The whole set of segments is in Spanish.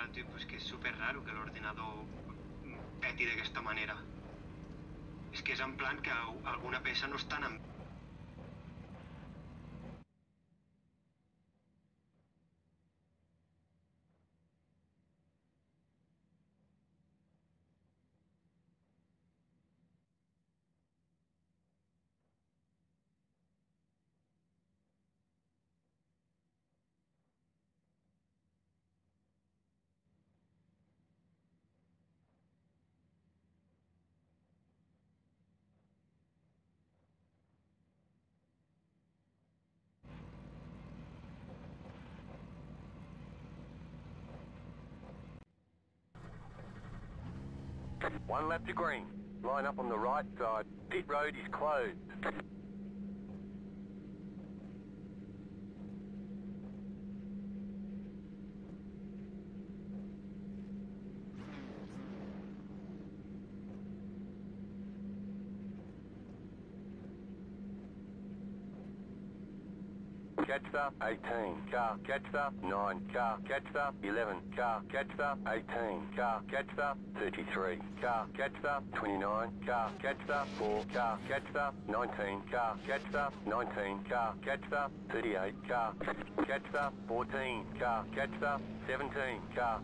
tio, però és que és super raro que l'ordinador peti d'aquesta manera. És que és en plan que alguna peça no està en... One lap to green. Line up on the right side. Pit road is closed. Catcher 18, car catcher 9, car catcher 11, car catcher 18, car catcher 33, car catcher 29, car catcher 4, car catcher 19, car catcher 19, car catcher 38, car catcher 14, car catcher 17, car.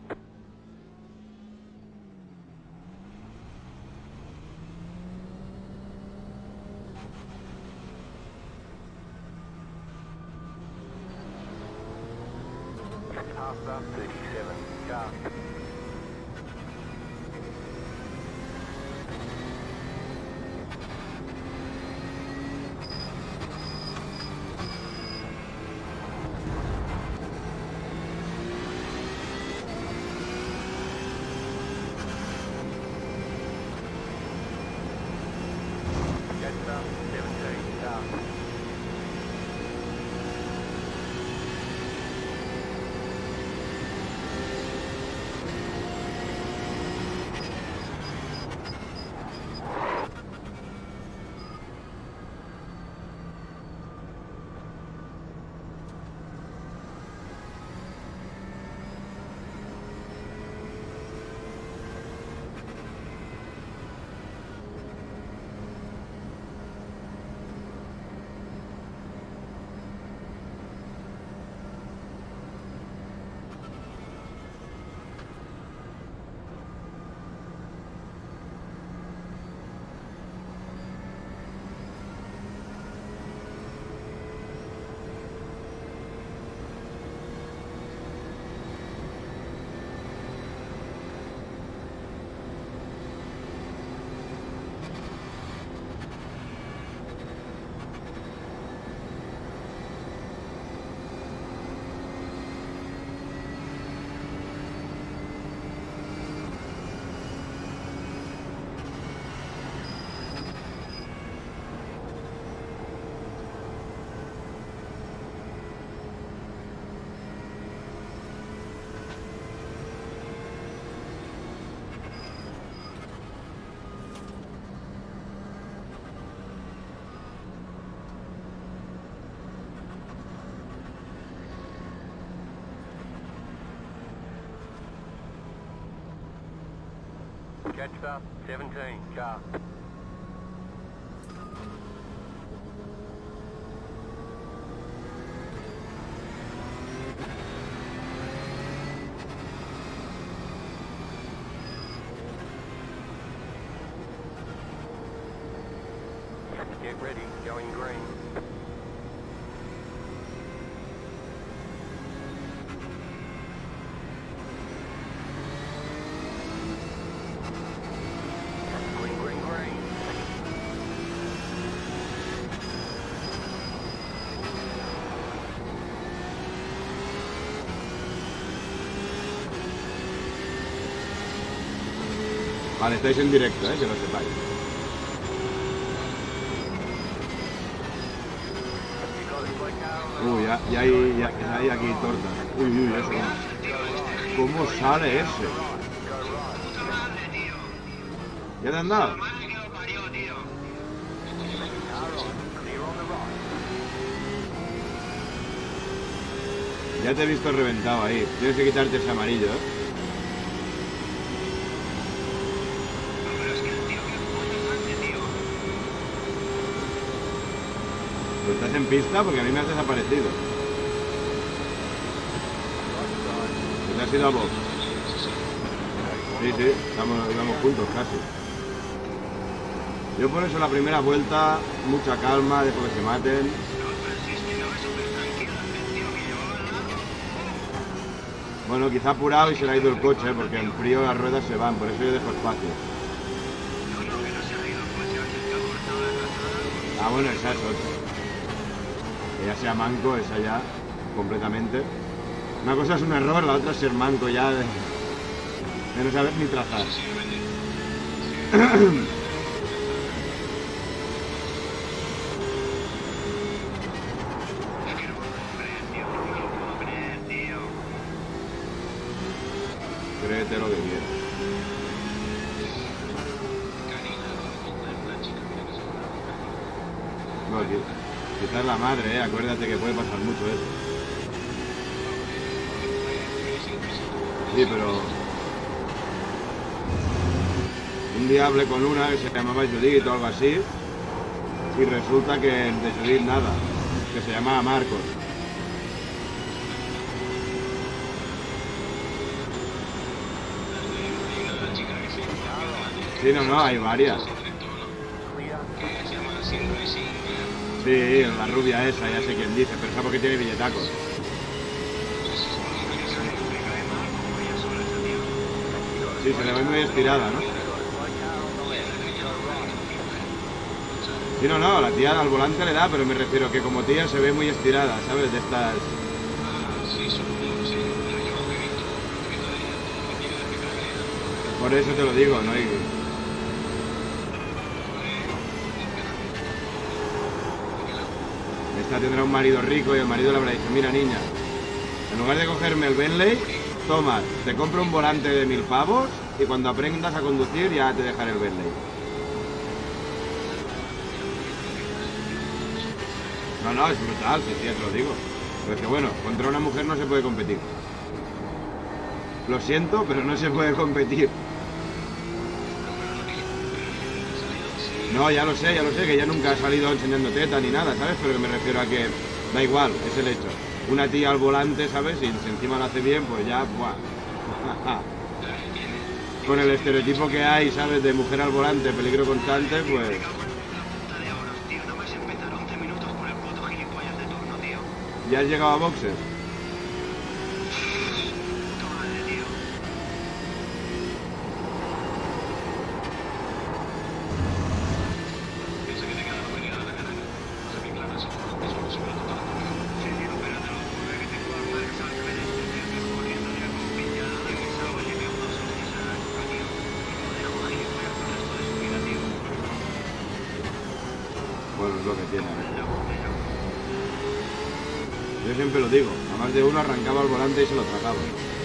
Half 37, car. Catcher 17, car. Catcher 17, car. Get ready, going green. Vale, estáis en directo, que lo sepáis. Ya hay aquí tortas. Uy, eso no. ¿Cómo sale ese? ¿Ya te han dado? Ya te he visto reventado ahí. Tienes que quitarte ese amarillo, ¿eh? ¿Pues estás en pista? Porque a mí me has desaparecido. ¿Te has ido a Bob? Sí, sí, íbamos juntos casi. Yo por eso la primera vuelta, mucha calma, dejo que se maten. Bueno, quizá apurado y se le ha ido el coche, porque en frío las ruedas se van, por eso yo dejo espacio. Ah, bueno, esa es otra. Que ya sea manco, esa ya, completamente. Una cosa es un error, la otra es ser manco ya de no saber ni trazar. Créete lo que quieras. No, quizás la madre, acuérdate que puede pasar mucho eso. Sí, pero un día hablé con una que se llamaba Judith o algo así, y resulta que de Judith nada, que se llamaba Marcos. Sí, no, hay varias. Sí, la rubia esa, ya sé quién dice, pero esa porque tiene billetacos. Sí, se le ve muy estirada, ¿no? Sí, no, la tía al volante le da, pero me refiero que como tía se ve muy estirada, ¿sabes? De estas... Por eso te lo digo, ¿no? Esta tendrá un marido rico y el marido le habrá dicho, mira niña, en lugar de cogerme el Bentley, toma, te compro un volante de 1000 pavos y cuando aprendas a conducir ya te dejaré el Bentley. No, es brutal, sí, te lo digo. Pero es que bueno, contra una mujer no se puede competir. Lo siento, pero no se puede competir. No, ya lo sé, que ella nunca ha salido enseñando teta ni nada, ¿sabes? Pero que me refiero a que da igual, es el hecho. Una tía al volante, ¿sabes? Y si encima lo hace bien, pues ya, ¡buah! Con el estereotipo que hay, ¿sabes? De mujer al volante, peligro constante, pues... ¿Ya has llegado a boxes? Bueno, es lo que tiene. Yo siempre lo digo, a más de uno arrancaba el volante y se lo tragaba.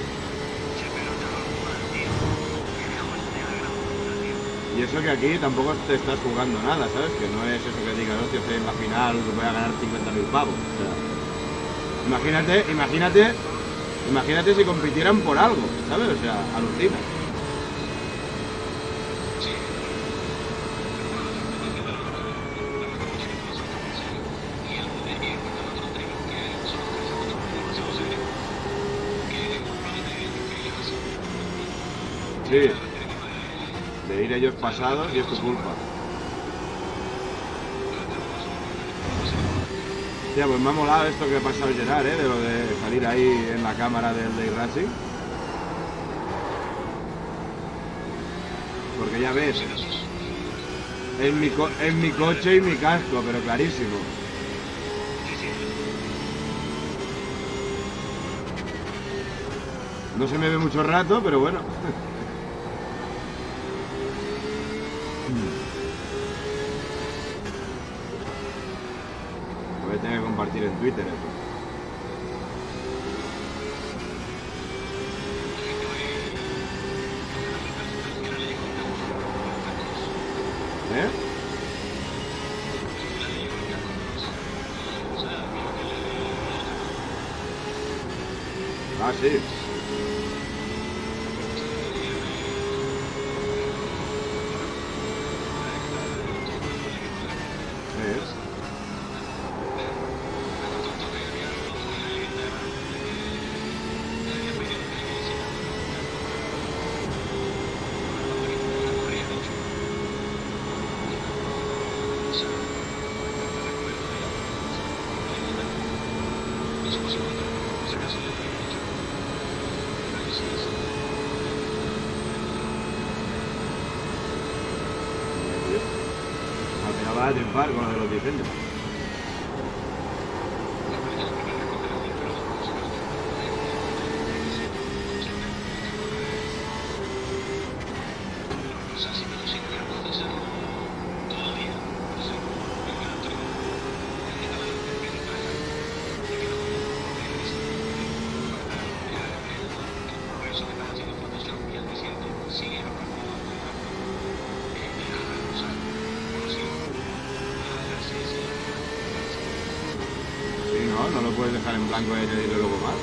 Y eso que aquí tampoco te estás jugando nada, ¿sabes? Que no es eso que digas, hostia, en la final voy a ganar 50.000 pavos. O sea, imagínate si compitieran por algo, ¿sabes? O sea, alucina. Sí, de ir ellos pasados y es tu culpa. Hostia, pues me ha molado esto que ha pasado Gerard, de lo de salir ahí en la cámara del Day Racing. Porque ya ves, es mi coche y mi casco, pero clarísimo. No se me ve mucho rato, pero bueno. Voy a tener que compartir en Twitter eso. ¿Eh? Ah, sí. Al final vas a triunfar con lo de los diseños. No lo puedes dejar en blanco y añadirle luego más.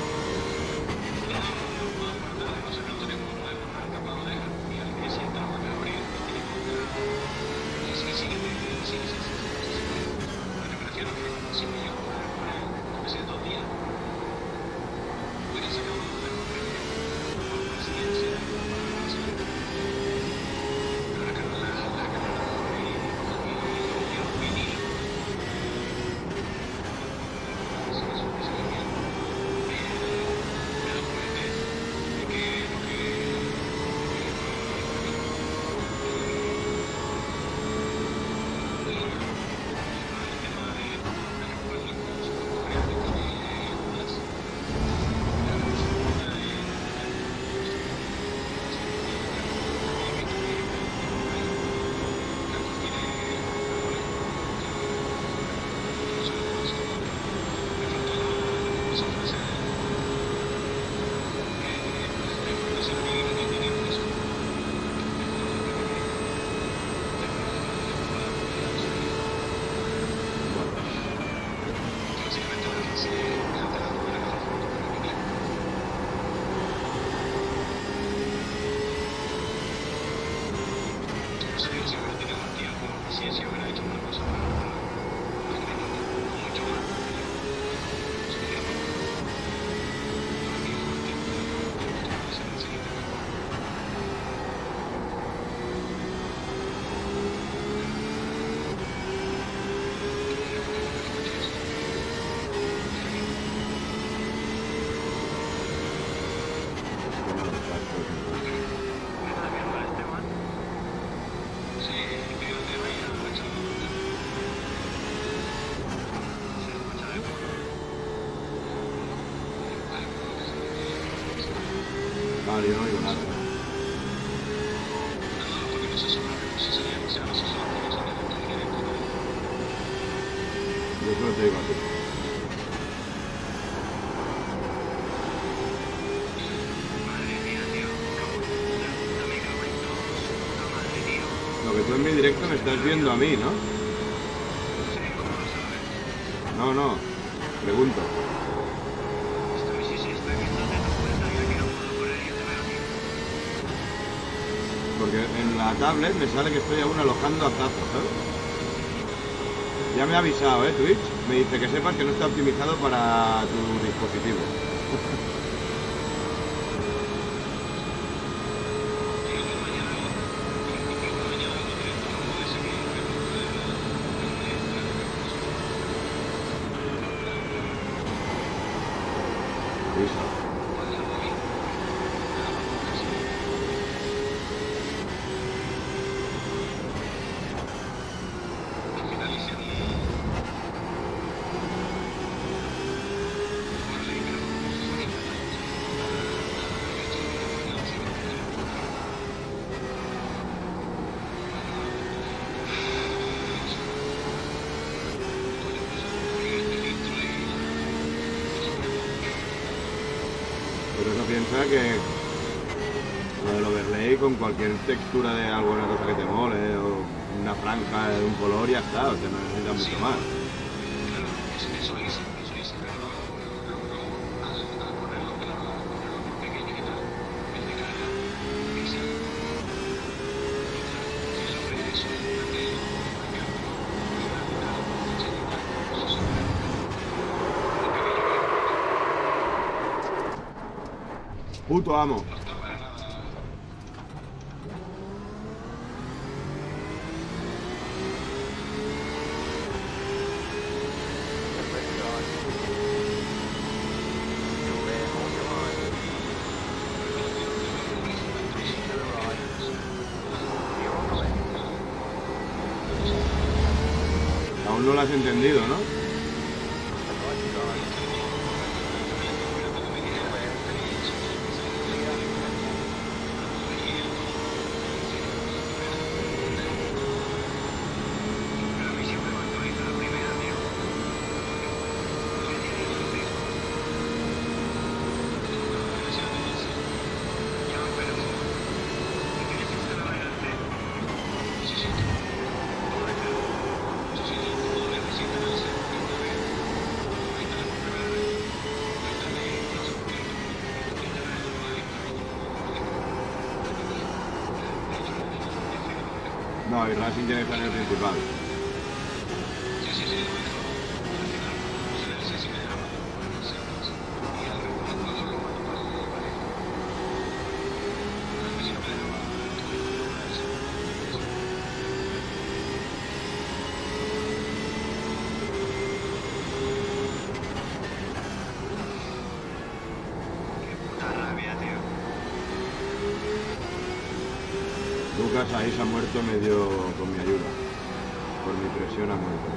Vale, yo no digo nada. Yo solo te digo a ti. Lo que tú en mi directo me estás viendo a mí, ¿no? No, pregunto. Porque en la tablet me sale que estoy aún alojando a Zapo, ¿sabes? Ya me ha avisado, Twitch. Me dice que sepas que no está optimizado para tu dispositivo. Pero eso piensa que lo del overlay con cualquier textura de alguna cosa que te mole o una franja de un color ya está, o sea, no necesitas mucho más. Puto amo. lo has entendido, ¿no? No, y Racing tiene que estar en el principal. Lucas ahí se ha muerto medio con mi ayuda. Por mi presión ha muerto.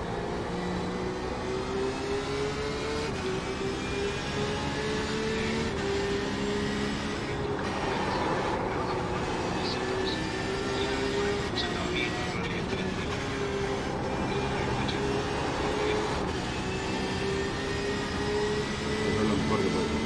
Eso es lo mejor que puedo hacer.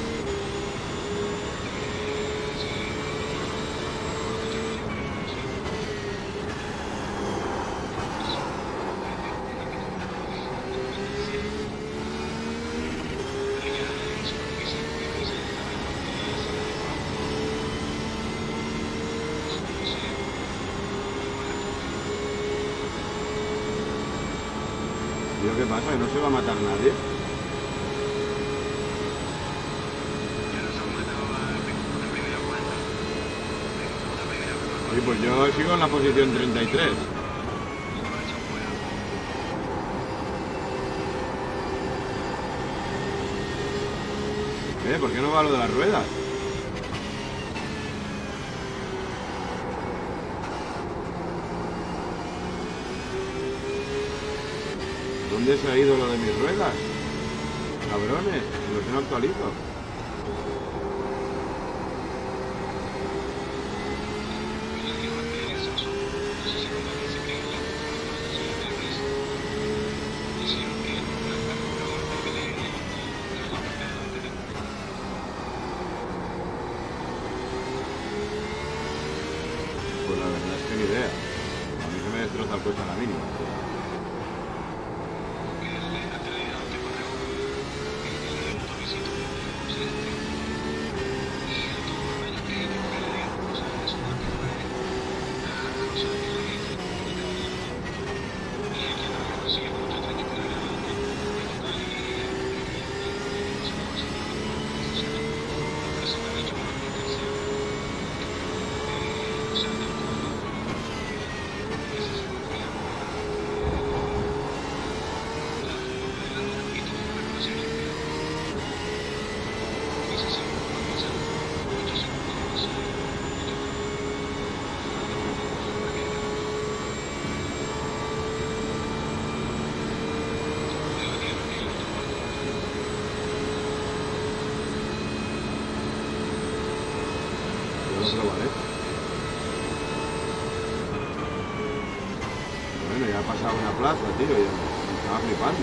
¿Qué pasa? ¿Que no se va a matar nadie? Oye, pues yo sigo en la posición 33. ¿Por qué no va lo de las ruedas? ¿Dónde se ha ido lo de mis ruedas? Cabrones, los no actualizo. Pues la verdad es que ni idea. A mí se me destroza el coche a la mínima. Bueno, ya ha pasado una plaza, tío, y me estaba flipando.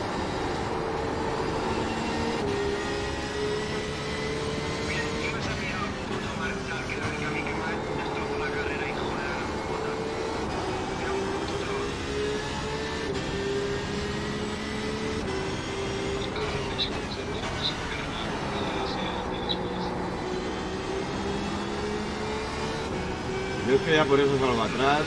Yo es que ya por eso salgo atrás.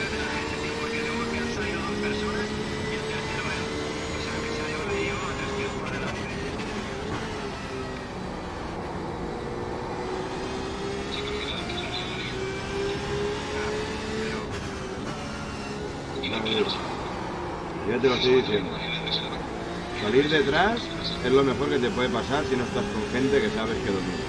Ya te lo estoy diciendo. Salir detrás es lo mejor que te puede pasar si no estás con gente que sabes que domina.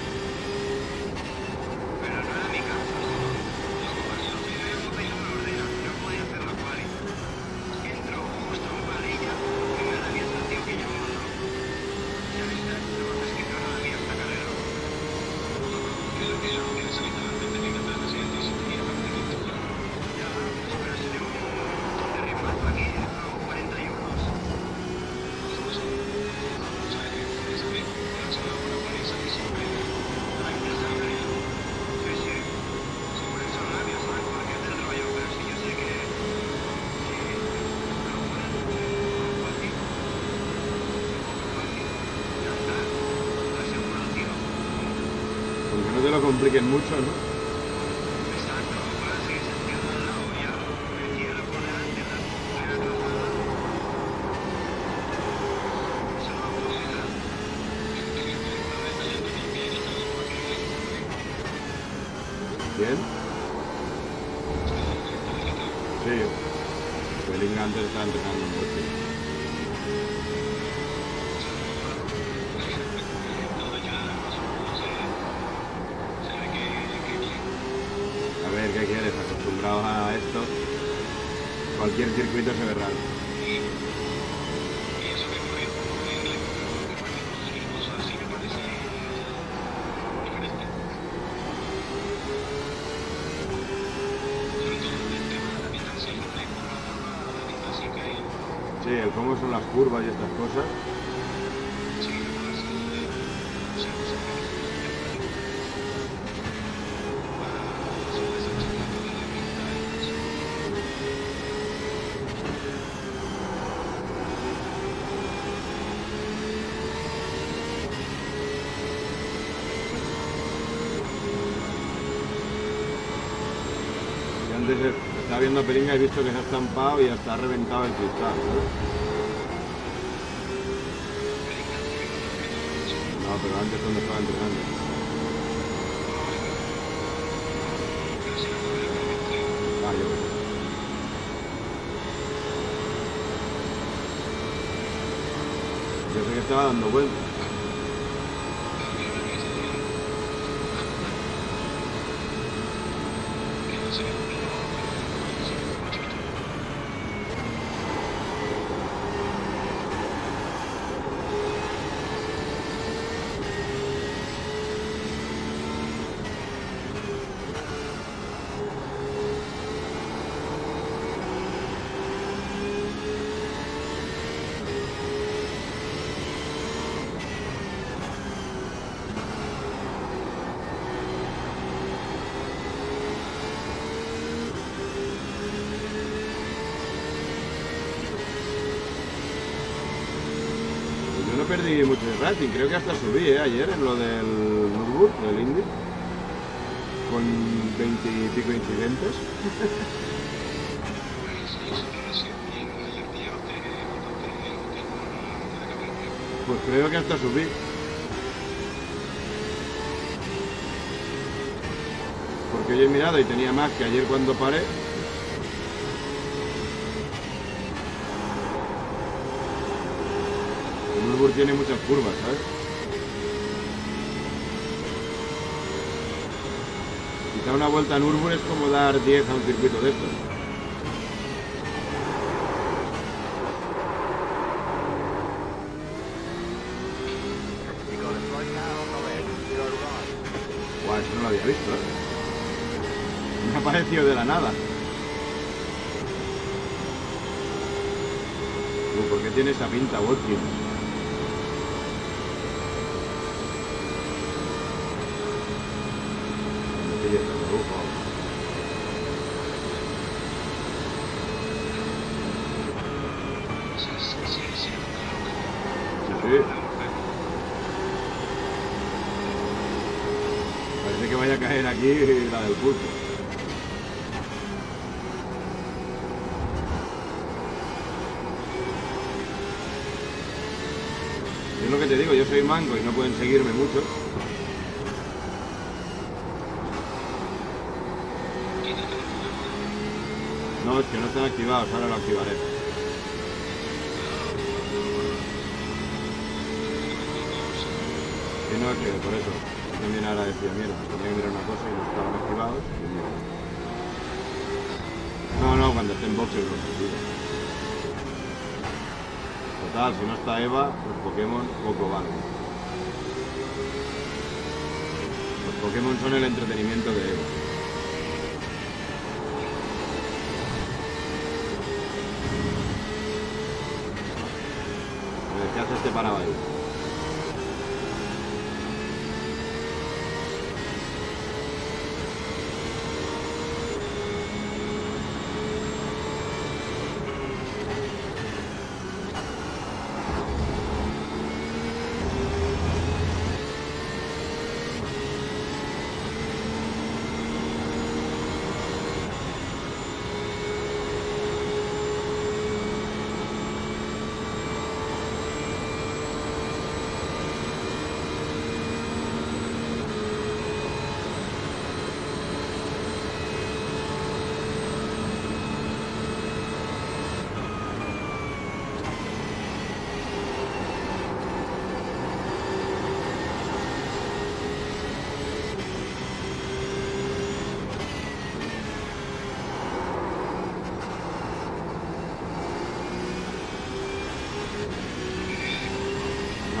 compliquen mucho, ¿no? Exacto, ahora sí se queda al lado, ya me cierro por delante, la primera trozada. Solo posibilidad. ¿Bien? Sí. Bellingham antes estaba entrenando un coche. A ver, ¿qué quieres? Acostumbrados a esto, cualquier circuito se ve raro. Sí, el cómo son las curvas y estas cosas. Y antes estaba viendo Peringa y he visto que se ha estampado y hasta ha reventado el cristal, ¿sabes? No, pero antes cuando estaba entrenando. Ah, yo qué sé. Yo sé que estaba dando vueltas. Yo no perdí mucho de rating, creo que hasta subí ayer en lo del Nürburgring, del Indy, con 20 y pico incidentes. Pues creo que hasta subí. Porque hoy he mirado y tenía más que ayer cuando paré. El Nürburgring tiene muchas curvas, ¿sabes? Quizá una vuelta a Nürburgring es como dar 10 a un circuito de estos. Guau, eso no lo había visto, ¿eh? Me ha aparecido de la nada. ¿Por qué tiene esa pinta, Watkins? Sí. Parece que vaya a caer aquí la del pulpo. Es lo que te digo, yo soy manco y no pueden seguirme mucho. No, es que no están activados, ahora lo activaré. Y no, es que por eso, yo también ahora decía, mierda, tenía que mirar una cosa y no estaban activados. Y mierda. No, cuando esté en boxes los activo. Total, si no está Eva, los Pokémon poco valen. Los Pokémon son el entretenimiento de Eva. ¿Qué hace este parado ahí?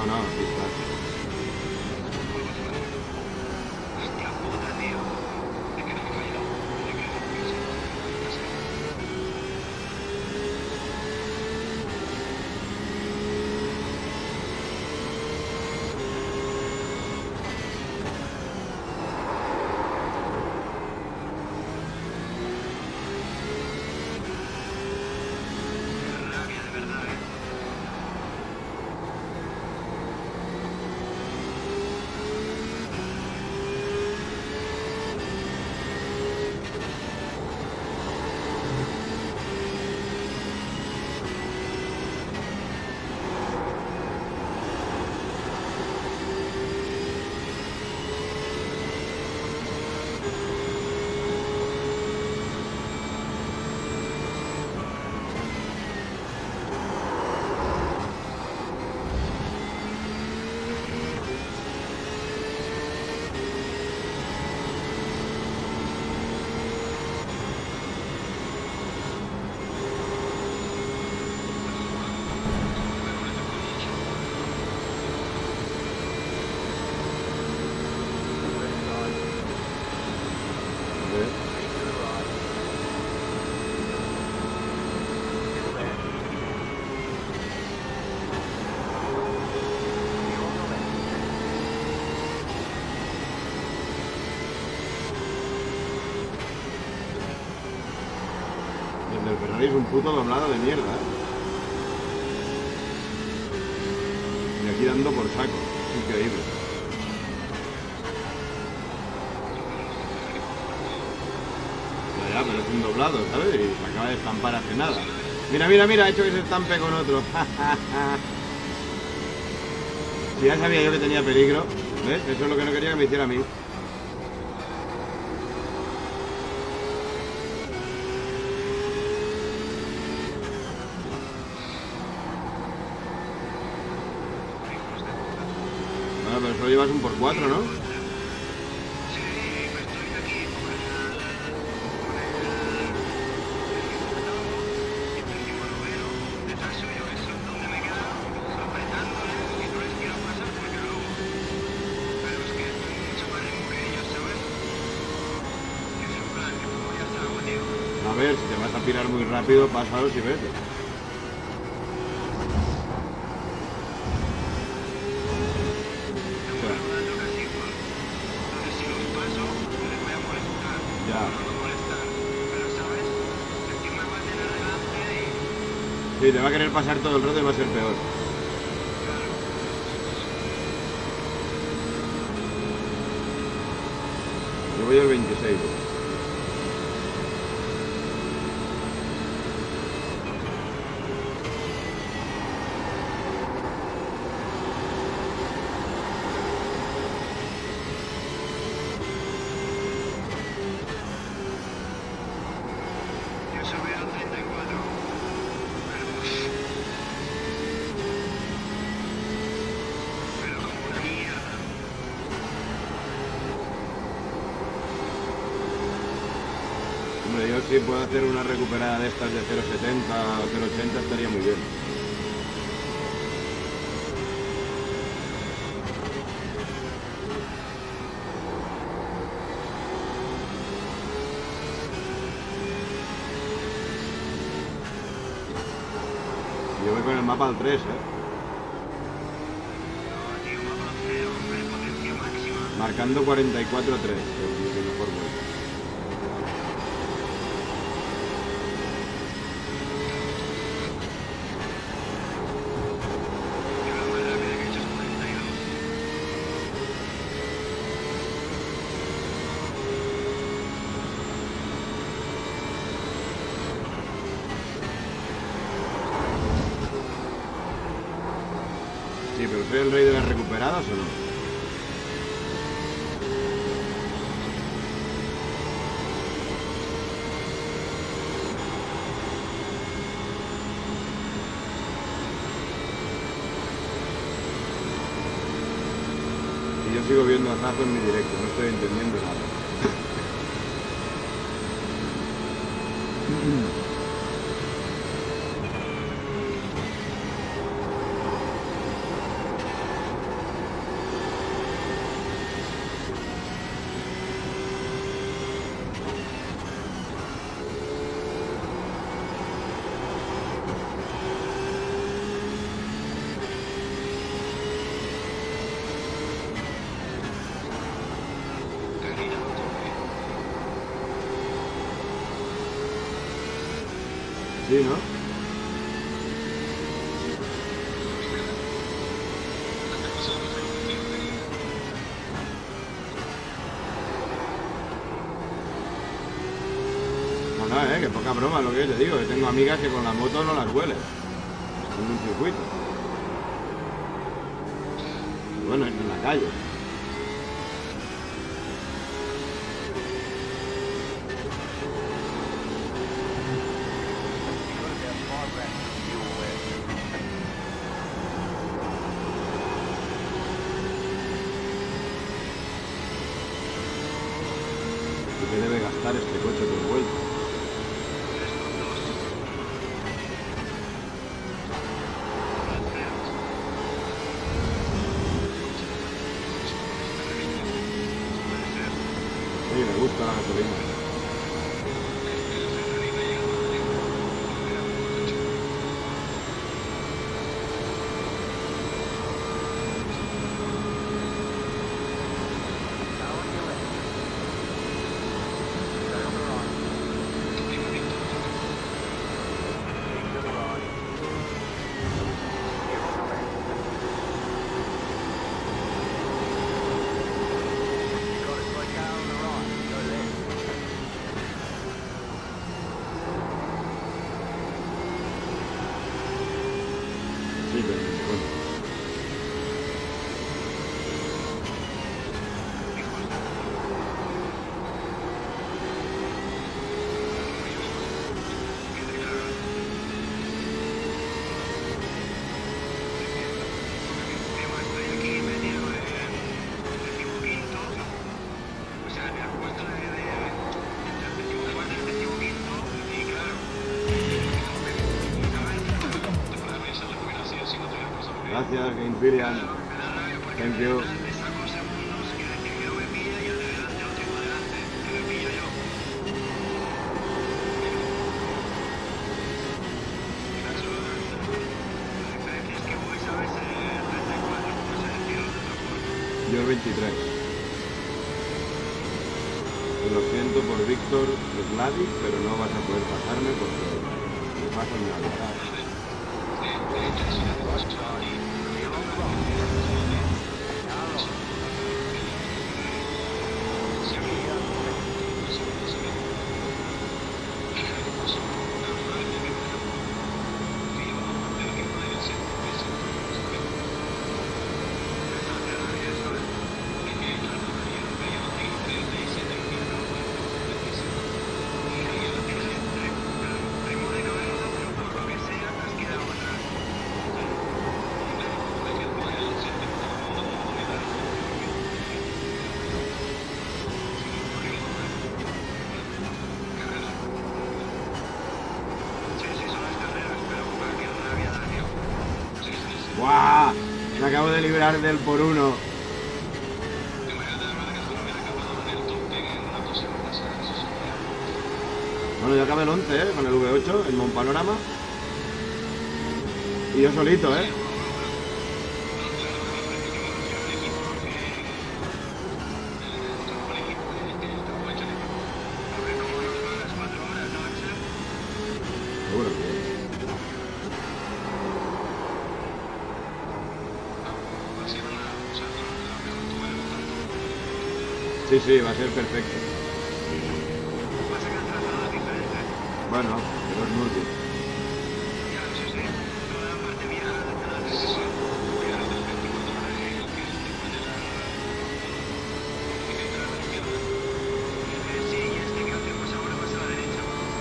no, aquí está. Hostia puta, tío. ¿De qué me he caído? ¿De qué me he caído? Qué rabia, de verdad, ¿eh? El del Ferrari es un puto doblado de mierda, ¿eh? Y aquí dando por saco. Es increíble. Ya, pero es un doblado, ¿sabes? Y se acaba de estampar hace nada. Mira, mira, mira, ha hecho que se estampe con otro. Si ya sabía yo que tenía peligro, ¿ves? Eso es lo que no quería que me hiciera a mí. Bueno, pero solo llevas un por 4, ¿no? Sí, pues estoy aquí con el décimo noveno detrás suyo, que es donde me he quedado, apretándole y no les quiero pasar porque luego. Pero es que estoy mucho más lejos que ellos, ¿sabes? Que es en plan, que como ya salgo, tío. A ver, si te vas a pirar muy rápido, pásalos y vete. Estamos rodando casi igual. Entonces si los paso, les voy a molestar. Ya. No voy a molestar. Pero, ¿sabes? Es que me va a tener delante y... Sí, te va a querer pasar todo el rato y va a ser peor. Claro. Yo voy al 26. Yo subí al 34. Pero como una mierda. Hombre, yo si puedo hacer una recuperada de estas de 0.70 o 0.80 estaría muy bien. Yo voy con el mapa al 3, ¿eh? No, tío, mapa cero, hombre, potencia máxima. Marcando 44.3, que mejor voy. Yo la más rápida que he hecho es 42. Sí, pero ¿soy el rey de las recuperadas o no? Y yo sigo viendo a Zazo en mi directo, no estoy entendiendo nada. Sí, ¿no? No, que poca broma lo que yo te digo, que tengo amigas que con la moto no las huelen en un circuito. Y bueno, en la calle. ¿Qué debe gastar este coche por vuelta? Sí, me gusta la gasolina. Sí, pero bueno. Estoy aquí metido en el 15º, o sea, me acuerdo del 15º y claro, Gracias, Game Filian. Thank you. me saco segundos que decir que no me pilla y el de delante lo tengo delante, que me pilla yo. La diferencia es que voy, ¿sabes? 34, no sé decirlo de otra forma. Yo 23. Lo siento por Víctor Slavic, pero no vas a poder pasarme porque me pasas mi habilidad. ¡Guau! Me acabo de librar del por uno. Bueno, yo acabé el 11, con el V8, el Mont Panorama. Y yo solito, Seguro que... Sí, sí, va a ser perfecto. Pasa que el trazado es diferente. Bueno, pero es multi. Ya, sí, sí. Toda la parte vieja de la decisión. Voy a hacer el 24 horas y lo que es después de la... y que entra a la izquierda. Sí, y este que hacemos ahora pasa a la derecha.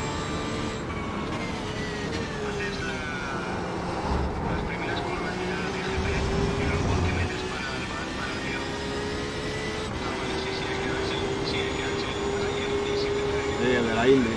Haces las primeras curvas de la DGP y luego te metes para el bar, para el río. Ah, vale, sí, sí, hay que darse. Sí, hay que darse. Ahí el de siempre. Sí, el de la Indy.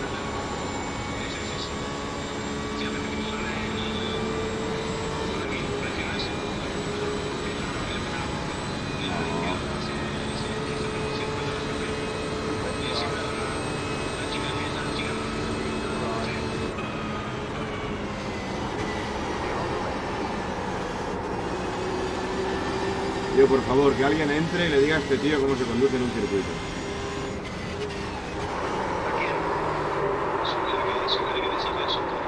Yo, por favor, que alguien entre y le diga a este tío cómo se conduce en un circuito. ¿A quién?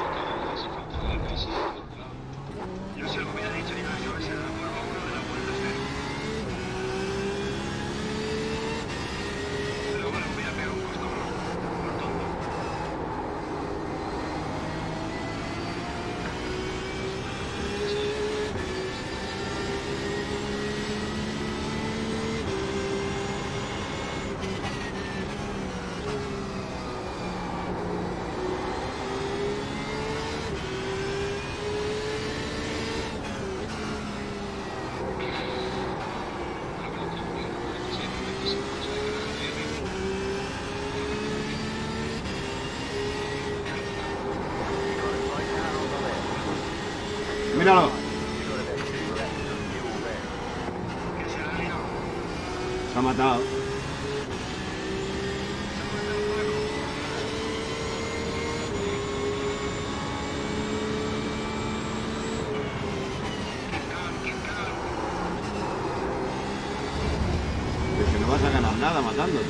Se ha matado. Es que no vas a ganar nada matándote.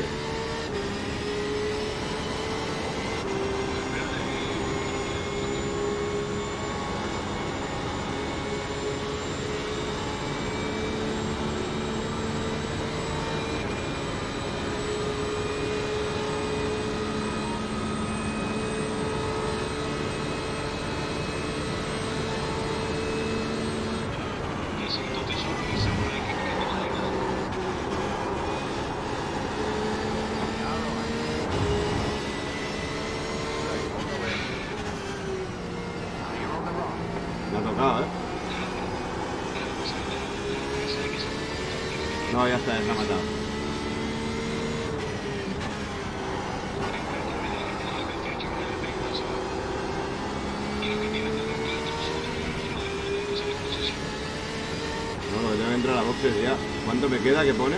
Me ha tocado, ¿eh? No, ya está, se ha matado. No, lo que tengo que entrar a la boxes ya. ¿Cuánto me queda? ¿Qué pone?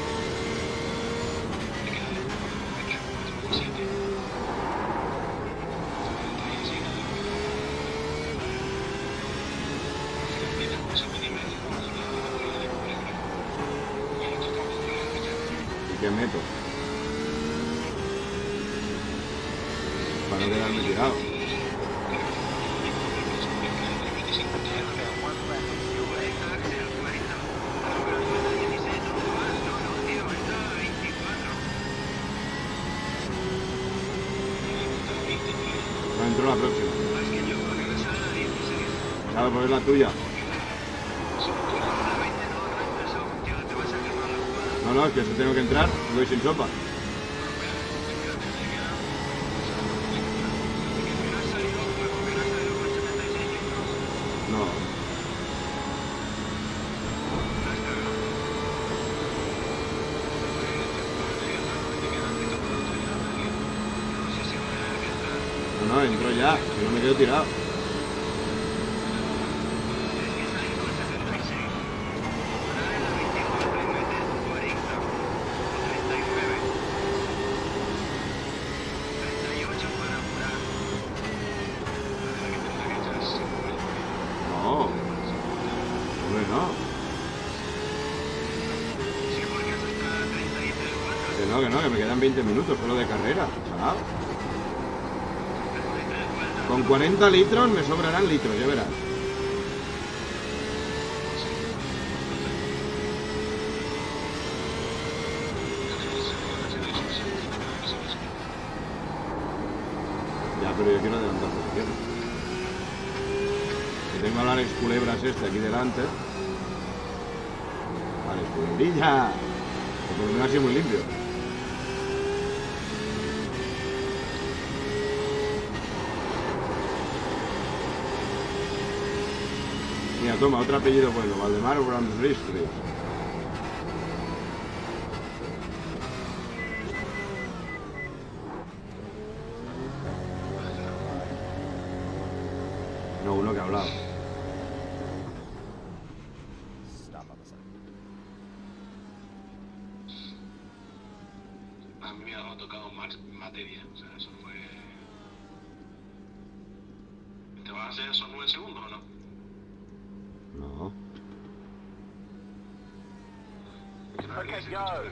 ¿Y qué meto? Para no quedarme tirado. No entro la próxima. Claro, pues es la tuya. No, es que si tengo que entrar, voy sin sopa. No. No, entro ya, si no me quedo tirado. No. Hombre, no. Que me quedan 20 minutos solo de carrera. ¿Sabes? Con 40 litros me sobrarán litros, ya verás. Ya, pero yo quiero adelantar posición. Que tengo a la Alex Culebras este aquí delante. Vale, culebrilla. Que por lo menos ha sido muy limpio. Mira, toma, otro apellido bueno, Valdemar Bramsristri. No, uno que ha hablado. A mí me ha tocado más materia, o sea, eso fue... ¿Te vas a hacer esos 9 segundos o no? No. Okay, go.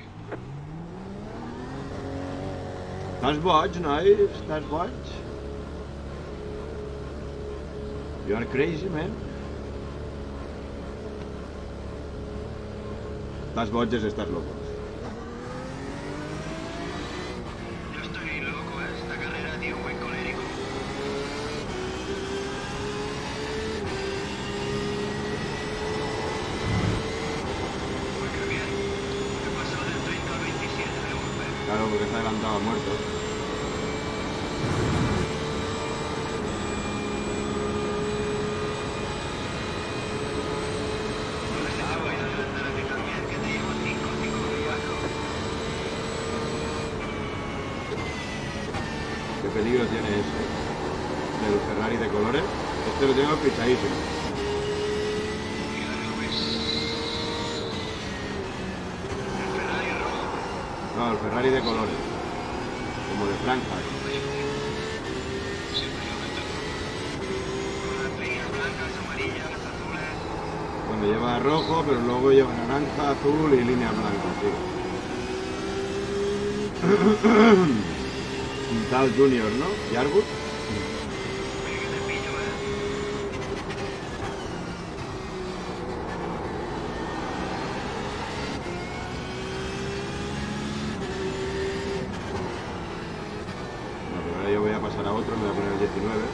Estàs boig, noi? Estàs boig? You are crazy, man. Estàs boig és estàs loco. Yo estoy loco, ¿eh? Esta carrera, tío, muy colérico. Pues qué bien. He pasado del 30 al 27 de golpe. Claro, porque está adelantado a muertos. Pues te voy a adelantar a ti también, que te llevo 5-5-4. Qué peligro tiene ese de los Ferrari de colores. Este lo tengo pichadísimo. Mira, lo ves. El Ferrari rojo Claro, el Ferrari de colores. Como de franjas. Sí, con las líneas blancas, amarillas, azules. Bueno, lleva rojo, pero luego lleva naranja, azul y líneas blancas, sí. Un tal Junior, ¿no? Yarwood. Oye, que te pillo, No, pero ahora yo voy a pasar a otro, me voy a poner el 19.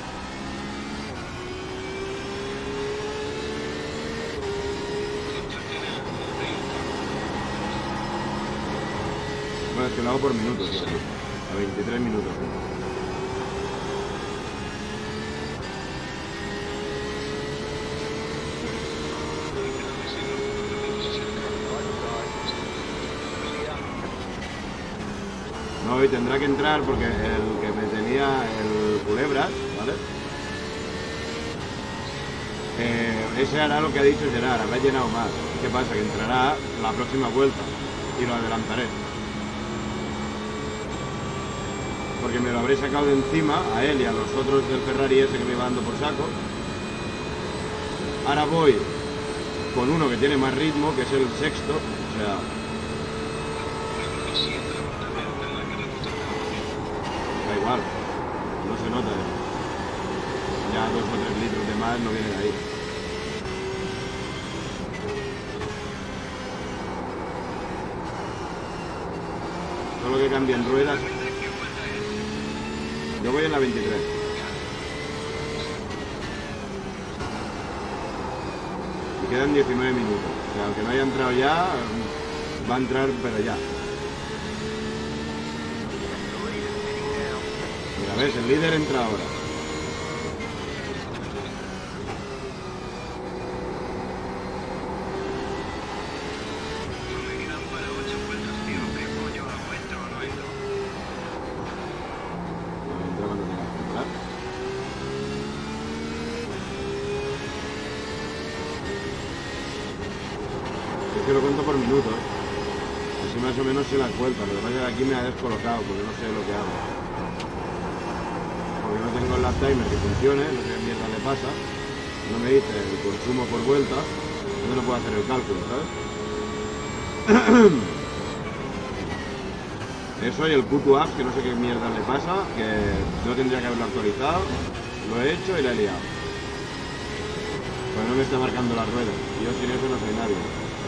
Bueno, es que lo hago por minutos, ¿sí? A 23 minutos. No, y tendrá que entrar porque el que me tenía el Culebras, ¿vale? Ese hará lo que ha dicho Gerard, habrá llenado más. ¿Qué pasa? Que entrará la próxima vuelta y lo adelantaré. Porque me lo habré sacado de encima a él y a los otros del Ferrari ese que me iba dando por saco. Ahora voy con uno que tiene más ritmo, que es el sexto, o sea... Da igual, no se nota eso. Ya 2 o 3 litros de más no vienen ahí. Solo que cambien ruedas. Yo voy en la 23. Y quedan 19 minutos. O sea, aunque no haya entrado ya, va a entrar, pero ya. Mira, ves, el líder entra ahora. Me quedan para 8 vueltas, tío. ¿Qué coño? ¿Lo entro o no entro? Entra cuando tengas que entrar. Es que lo cuento por minutos. Así más o menos sé las vueltas. Lo que pasa es que aquí me ha descolocado porque no sé lo que hago. Porque no tengo el lap timer que funcione, no sé qué mierda le pasa. No me dice el consumo por vuelta. Entonces no puedo hacer el cálculo, ¿sabes? Eso y el Q2 Apps, que no sé qué mierda le pasa, que no tendría que haberlo actualizado. Lo he hecho y la he liado. Pues no me está marcando las ruedas. Y yo sin eso no soy nadie.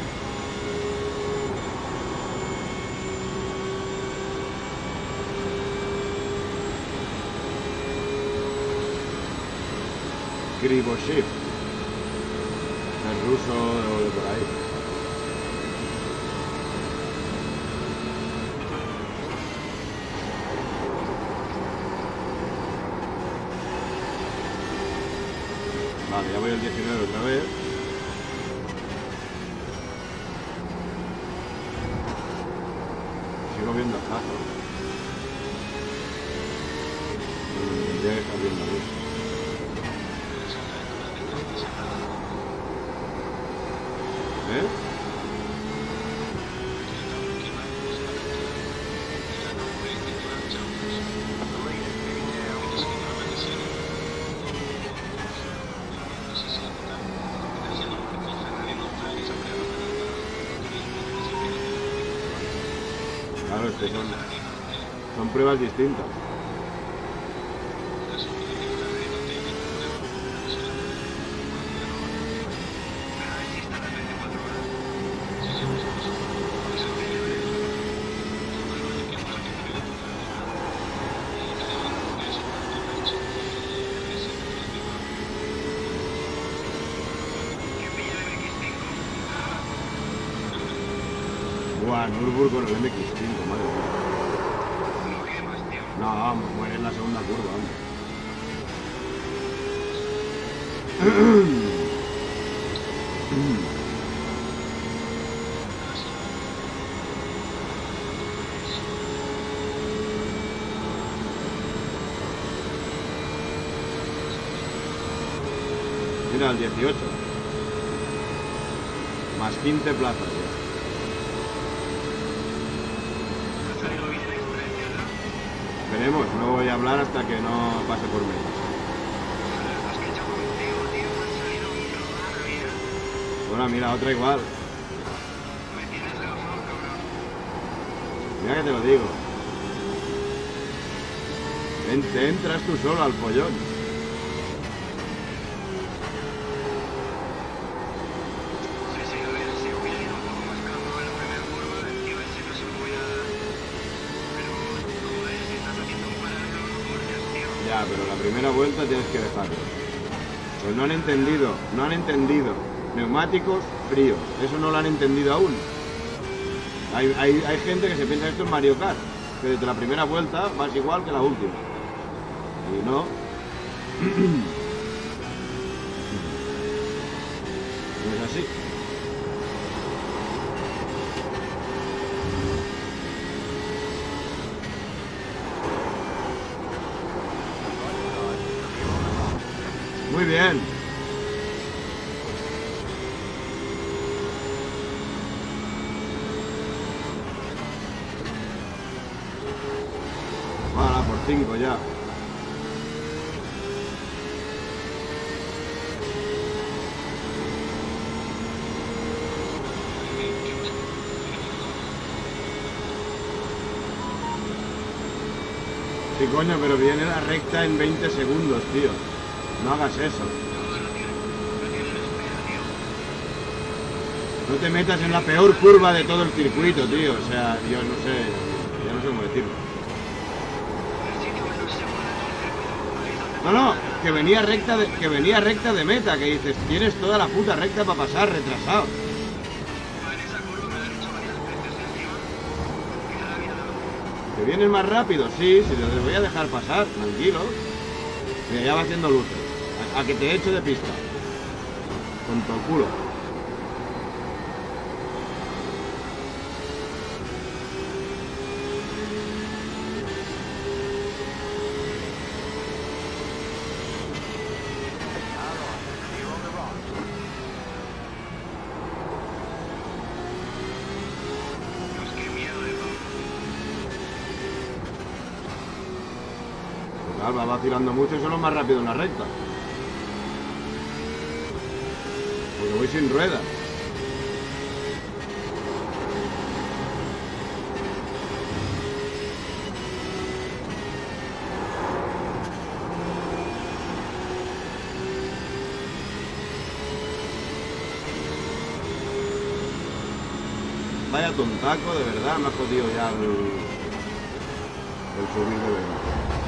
Krivoshiv. El ruso o de por ahí. Vale, ya voy al 19 otra vez. Sigo viendo a Jato. Tendría que estar viendo a mí. ¿Eh? Claro, es que son pruebas distintas. Buah, Nürburgring con el MX5, madre mía. No quemas, tío. No, vamos, muere en la segunda curva, hombre. Mira, el 18. Más 15 plazas ya. Veremos, no voy a hablar hasta que no pase por mí. Los que he hecho contigo, tío, me han salido un rabia. Bueno, mira, otra igual. Me tienes gafado, cabrón. Mira que te lo digo. Te entras tú solo al pollón. Sí, sí, a ver, si hubiera ido un poco más calmo en la primera curva, encima ese no se me hubiera... Pero, joder, si estás haciendo un paralelo, no cortes, tío. Ya, pero la primera vuelta tienes que dejarlo. Pues no han entendido. Neumáticos fríos. Eso no lo han entendido aún. Hay gente que se piensa que esto es Mario Kart. Que desde la primera vuelta vas igual que la última. Y no. No es así. Muy bien. Vale, por 5 ya. Sí, coño, pero viene la recta en 20 segundos, tío. No hagas eso. No te metas en la peor curva de todo el circuito, tío. O sea, yo no sé, ya no sé cómo decirlo. No, que venía recta de meta, que dices, tienes toda la puta recta para pasar, retrasado. ¿Que vienes más rápido? Sí, si te voy a dejar pasar, tranquilo. Mira, ya va haciendo luces. A que te echo de pista. Con tu culo. Va vacilando mucho y solo más rápido en la recta. Porque voy sin ruedas. Vaya tontaco, de verdad, me ha jodido ya el subir de verdad.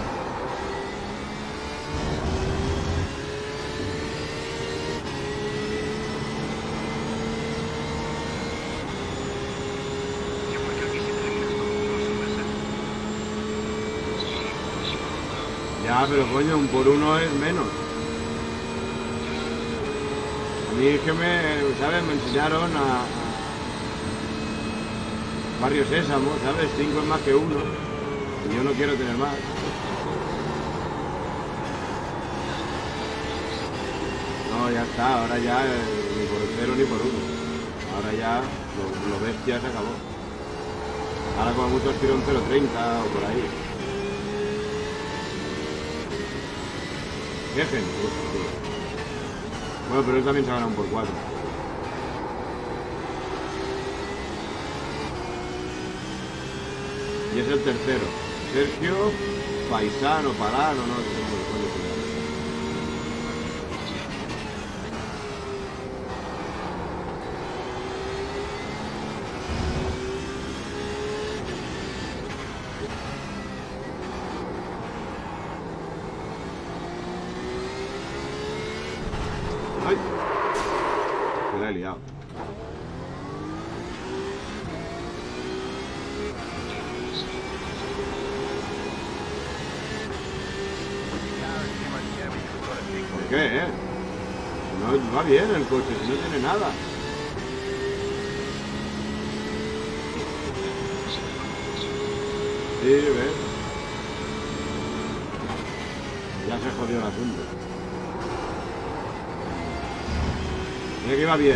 Ya, pero coño, un por uno es menos. A mí es que ¿sabes? Me enseñaron a Barrio Sésamo, ¿sabes? 5 es más que 1 y yo no quiero tener más. No, ya está, ahora ya ni por 0 ni por 1. Ahora ya lo bestia se acabó. Ahora como mucho aspiro un 0.30 o por ahí. Qué genio, tío. Bueno, pero él también se ha ganado un por 4. Y es el tercero. Sergio Paisano, Palano, no sé cómo se llama. ¡Ay! Se la he liado. ¿Por qué, No va bien el coche, si no tiene nada. Sí, ¿ves? Ya se jodió el asunto. Mira que iba bien,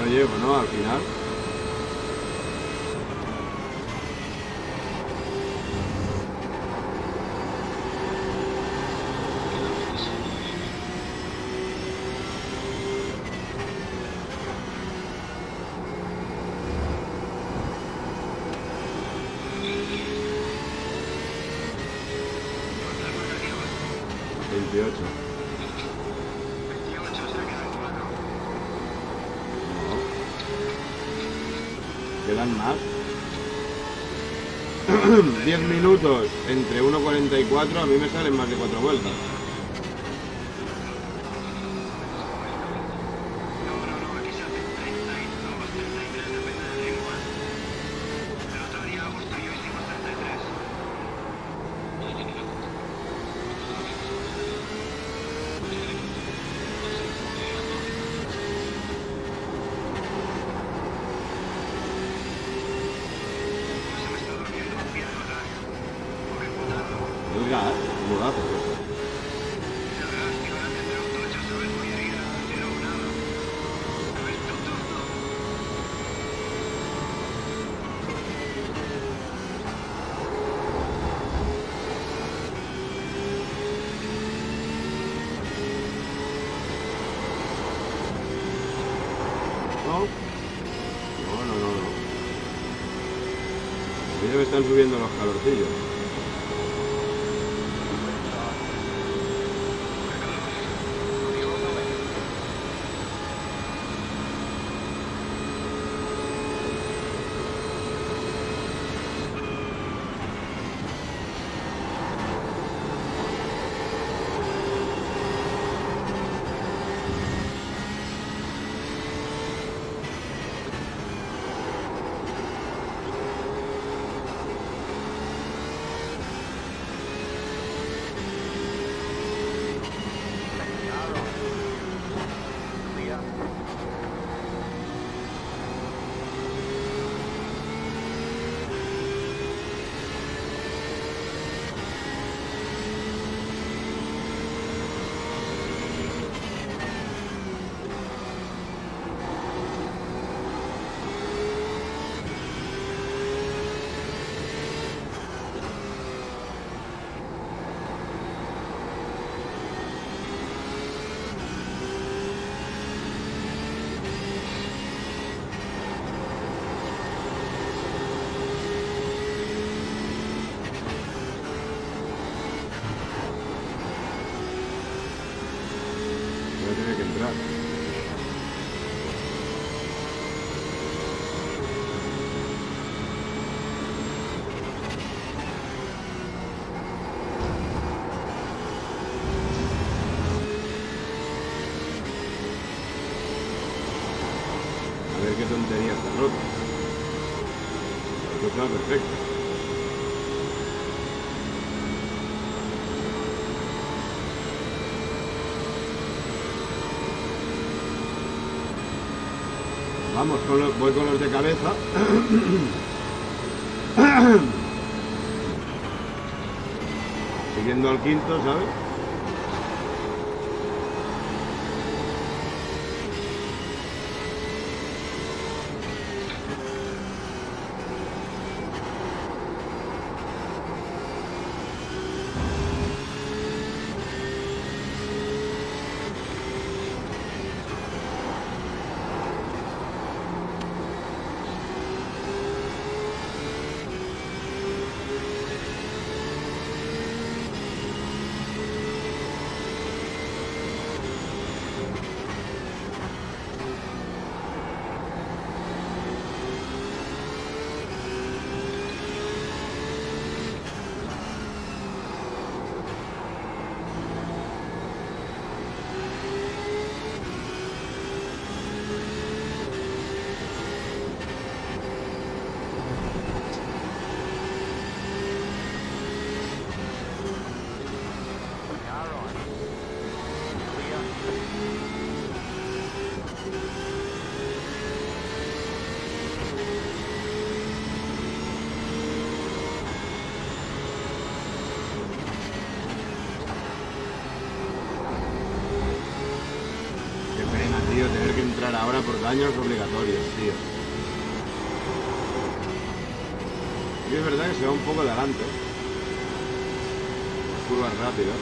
No llego, ¿no? Al final. ¿Cuántas marcas llevas? 28. 28, se ha quedado 4. No. Quedan más. 10 minutos entre 1.44, a mí me salen más de 4 vueltas. No, aquí se hacen 32, 33, depende de lengua. El otro día, Augusto y yo hicimos 33. Pues se me está durmiendo un pie del gas. Pobre putado. El gas, ¿cómo lo haces eso? El gas que ahora tendrá un tocho, ¿sabes? Voy a ir a hacer un lado. A ver, tú. ¿No? No. A mí ya me están subiendo los calorcillos. Voy a tener que entrar. A ver qué tontería está roto. Esto está perfecto. Vamos, voy con los de cabeza. Siguiendo al quinto, ¿sabes? entrar ahora por daños obligatorios, tío. Y es verdad que se va un poco de adelante. Curvas rápidas.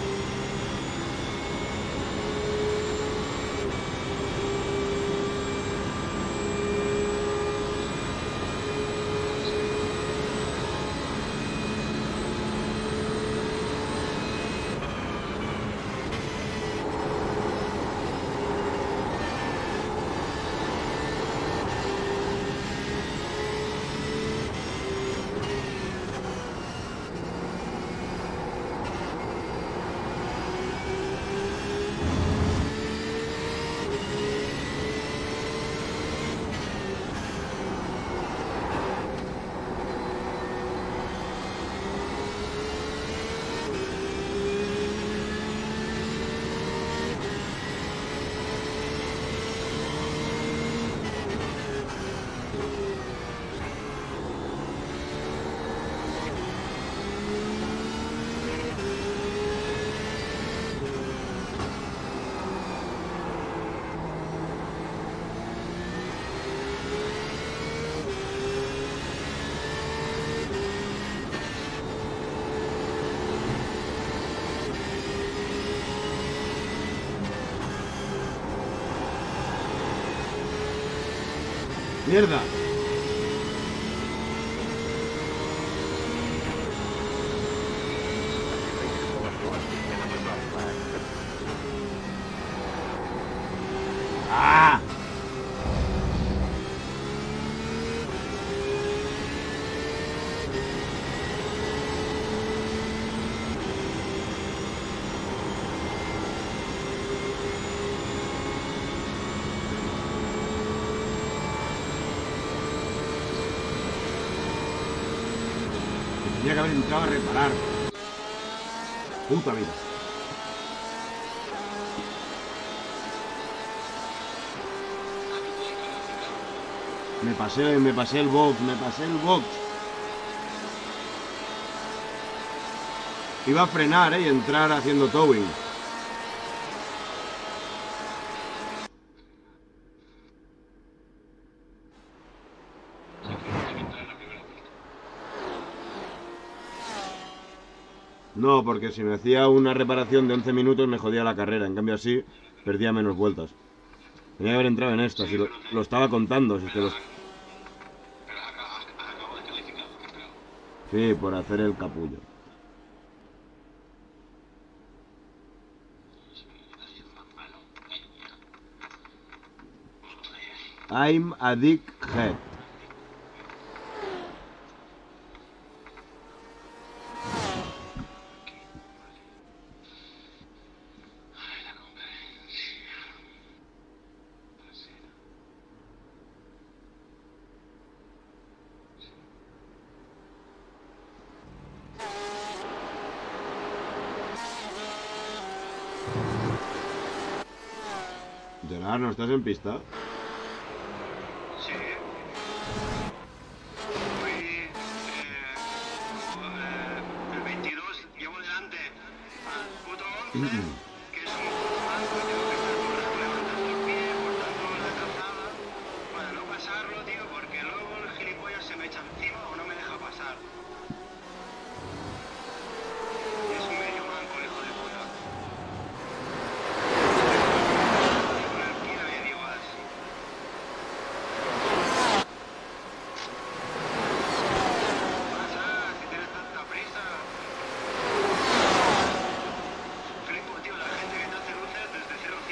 ¡Mierda! ¡Ah! Tenía que haber entrado a reparar. Puta vida. Me pasé el box, Iba a frenar, y entrar haciendo towing. No, porque si me hacía una reparación de 11 minutos me jodía la carrera. En cambio así perdía menos vueltas. Tenía que haber entrado en esta, si lo estaba contando. Si es que los... Pero acabo de calificar, creo. Sí, por hacer el capullo. I'm a dickhead. Gerard, ¿no estás en pista? Sí. Hoy, el 22 llevo delante al puto 11, que es un banco, tengo que estar corriendo, levantando el pie, cortando la calzada, para no pasarlo, tío, porque luego el gilipollas se me echa encima o no me deja pasar. Y es un medio manco, el hijo de puta. Con el pie me digo así. Pasa, si tienes tanta prisa. Flipo, tío, la gente que te hace luces desde 0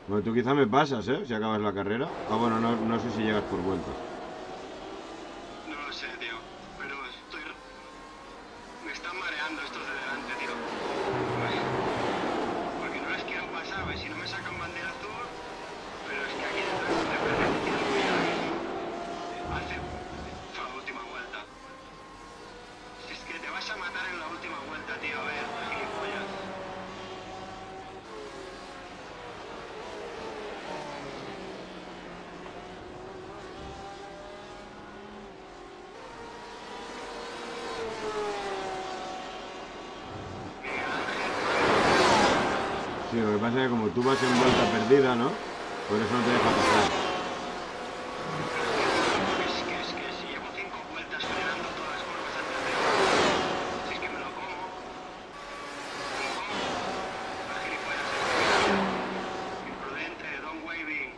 Bueno, tú quizá me pasas, ¿eh? Si acabas la carrera. Ah, bueno, no sé si llegas por vueltas. No lo sé, tío. Pero estoy... Me están mareando estos de delante, tío. Porque no les quiero pasar, ¿ves? Si no me sacan bandera azul... Pero es que aquí detrás me parece que tienen muy ahora mismo. Hace la última vuelta. Si es que te vas a matar en la última vuelta, tío. A ver, gilipollas. Sí, lo que pasa es que como tú vas en vuelta perdida, ¿no? Por eso no te deja pasar. Es que si llevo 5 vueltas frenando todas las curvas antes de... Si es que me lo como. ¿Me lo como? La gilipollas es imprudente, don't waving.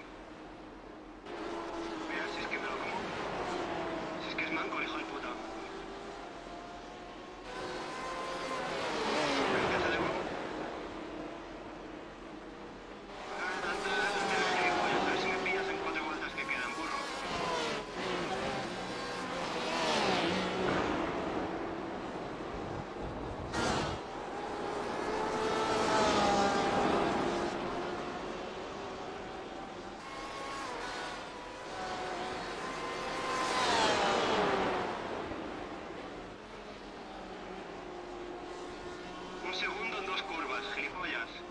Mira, si es que me lo como. Si es que es manco el hijo de puta. Empieza de nuevo. Gilipollas, a ver si me pillas en 4 vueltas que quedan, burro. Un segundo en 2 curvas, gilipollas.